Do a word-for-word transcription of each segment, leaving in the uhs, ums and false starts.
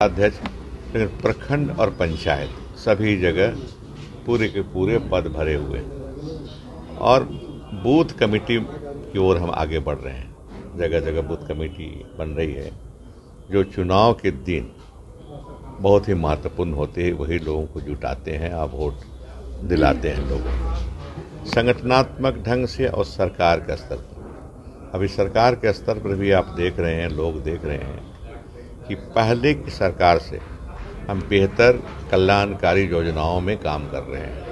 अध्यक्ष, लेकिन प्रखंड और पंचायत सभी जगह पूरे के पूरे पद भरे हुए हैं और बूथ कमेटी की ओर हम आगे बढ़ रहे हैं। जगह जगह बूथ कमेटी बन रही है जो चुनाव के दिन बहुत ही महत्वपूर्ण होते हैं, वही लोगों को जुटाते हैं और वोट दिलाते हैं लोगों को संगठनात्मक ढंग से और सरकार के स्तर पर। अभी सरकार के स्तर पर भी आप देख रहे हैं, लोग देख रहे हैं कि पहले की सरकार से हम बेहतर कल्याणकारी योजनाओं में काम कर रहे हैं।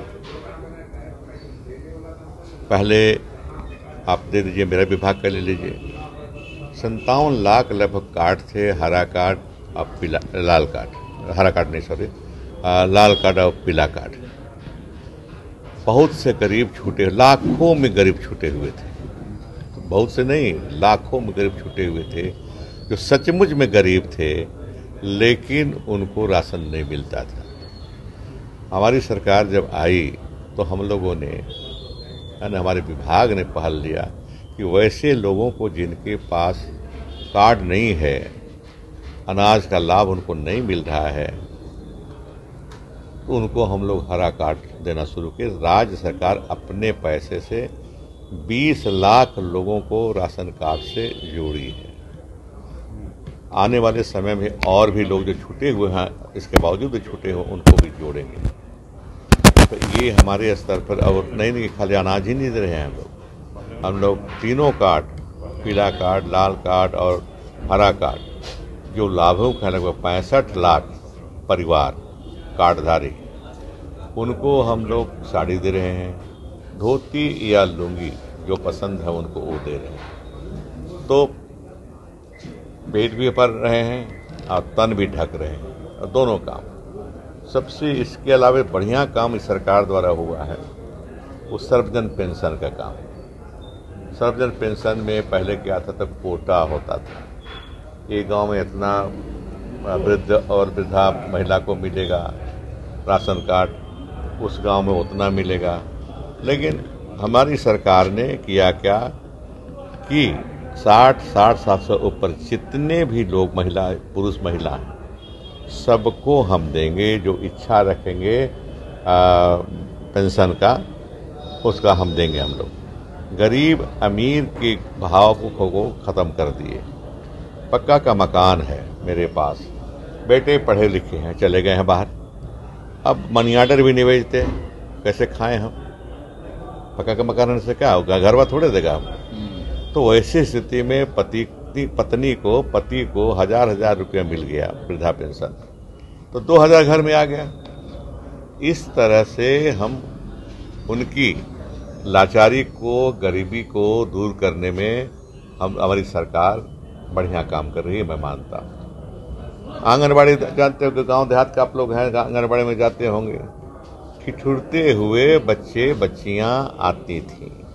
पहले आप दे दीजिए, मेरा विभाग का ले लीजिए, संतावन लाख लगभग कार्ड थे, हरा कार्ड अब पीला, लाल कार्ड, हरा कार्ड नहीं सॉरी लाल कार्ड और पीला कार्ड। बहुत से गरीब छूटे, लाखों में गरीब छूटे हुए थे, तो बहुत से नहीं, लाखों में गरीब छूटे हुए थे जो सचमुच में गरीब थे, लेकिन उनको राशन नहीं मिलता था। हमारी सरकार जब आई तो हम लोगों ने, यानी हमारे विभाग ने पहल लिया कि वैसे लोगों को जिनके पास कार्ड नहीं है, अनाज का लाभ उनको नहीं मिल रहा है, तो उनको हम लोग हरा कार्ड देना शुरू किए। राज्य सरकार अपने पैसे से बीस लाख लोगों को राशन कार्ड से जोड़ी है। आने वाले समय में और भी लोग जो छूटे हुए हैं, इसके बावजूद भी छूटे हुए, उनको भी जोड़ेंगे। तो ये हमारे स्तर पर, और नहीं नहीं खाली अनाज ही नहीं दे रहे हैं हम लोग हम लोग तीनों कार्ड, पीला कार्ड, लाल कार्ड और हरा कार्ड, जो लाभुक हैं लगभग पैंसठ लाख परिवार कार्डधारी, उनको हम लोग साड़ी दे रहे हैं, धोती या लुंगी जो पसंद है उनको वो दे रहे हैं। तो पेट भी भर रहे हैं और तन भी ढक रहे हैं, और दोनों काम। सबसे इसके अलावा बढ़िया काम इस सरकार द्वारा हुआ है वो सर्वजन पेंशन का काम। सर्वजन पेंशन में पहले क्या था, तब कोटा होता था, एक गांव में इतना वृद्ध और वृद्धा महिला को मिलेगा राशन कार्ड, उस गांव में उतना मिलेगा। लेकिन हमारी सरकार ने किया क्या कि साठ साठ सात सौ ऊपर जितने भी लोग, महिला पुरुष महिला हैं, सबको हम देंगे। जो इच्छा रखेंगे पेंशन का, उसका हम देंगे। हम लोग गरीब अमीर के भाव को ख़त्म कर दिए। पक्का का मकान है मेरे पास, बेटे पढ़े लिखे हैं, चले गए हैं बाहर, अब मनी आर्डर भी नहीं भेजते, कैसे खाएं हम? पक्का का मकान से क्या होगा, घरवा थोड़े देगा हम। तो ऐसी स्थिति में पति पत्नी को पति को हजार हजार रुपया मिल गया वृद्धा पेंशन, तो दो हजार घर में आ गया। इस तरह से हम उनकी लाचारी को, गरीबी को दूर करने में हम, हमारी सरकार बढ़िया काम कर रही है, मैं मानता हूँ। आंगनबाड़ी जानते हो कि गांव देहात का आप लोग हैं, आंगनबाड़ी में जाते होंगे, ठिठुरते हुए बच्चे बच्चियां आती थीं।